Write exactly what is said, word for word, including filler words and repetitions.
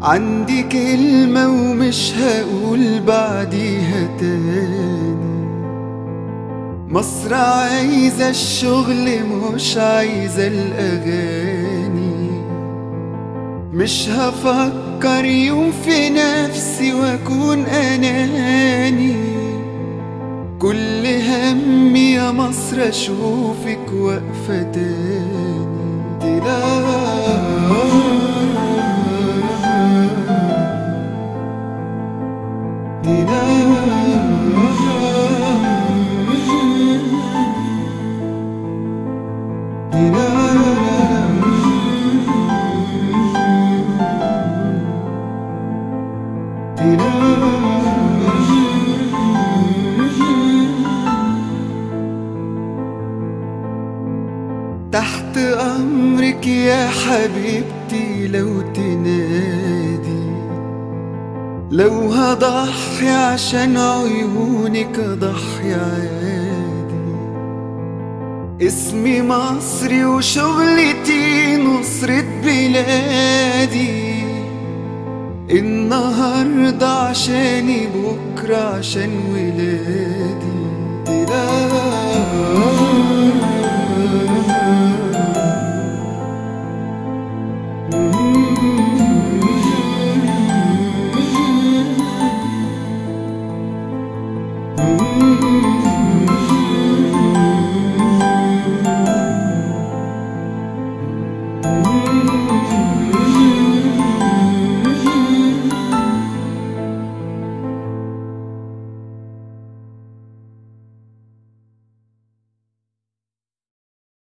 عندي كلمة ومش هقول بعديها تاني. مصر عايزة الشغل مش عايزة الأغاني. مش هفكر يوم في نفسي واكون أناني. كل همي يا مصر أشوفك واقفة تاني. تحت أمرك يا حبيبتي لو تنادي. لو هضحي عشان عيونك أضحي عادي. اسمي مصري وشغلتي نصرة بلادي. النهاردة عشاني بكرة عشان ولادي. Mm-hmm.